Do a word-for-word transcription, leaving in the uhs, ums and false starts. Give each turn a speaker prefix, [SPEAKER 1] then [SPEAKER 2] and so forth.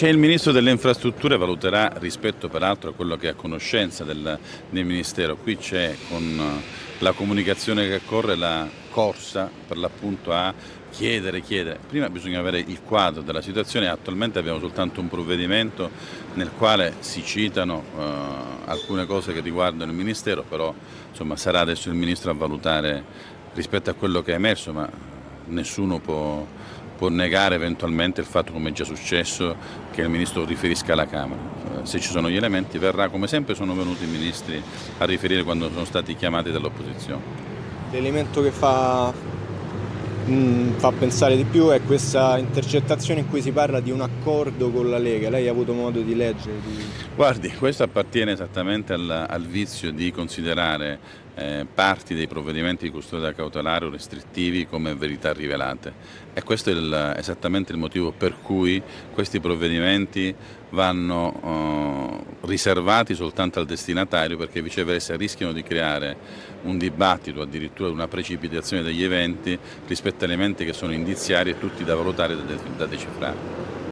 [SPEAKER 1] Che il Ministro delle Infrastrutture valuterà rispetto peraltro a quello che è a conoscenza del, del Ministero. Qui c'è con la comunicazione che corre la corsa per l'appunto a chiedere, chiedere. Prima bisogna avere il quadro della situazione, attualmente abbiamo soltanto un provvedimento nel quale si citano eh, alcune cose che riguardano il Ministero, però insomma, sarà adesso il Ministro a valutare rispetto a quello che è emerso, ma nessuno può, può negare eventualmente il fatto, come è già successo, che il Ministro riferisca alla Camera. Se ci sono gli elementi verrà, come sempre sono venuti i Ministri a riferire quando sono stati chiamati dall'opposizione.
[SPEAKER 2] L'elemento che fa, mh, fa pensare di più è questa intercettazione in cui si parla di un accordo con la Lega. Lei ha avuto modo di leggere? Di...
[SPEAKER 1] Guardi, questo appartiene esattamente al, al vizio di considerare eh, parti dei provvedimenti di custodia cautelare o restrittivi come verità rivelate, e questo è il, esattamente il motivo per cui questi provvedimenti vanno eh, riservati soltanto al destinatario, perché viceversa rischiano di creare un dibattito, addirittura una precipitazione degli eventi rispetto a elementi che sono indiziari e tutti da valutare e da, da decifrare.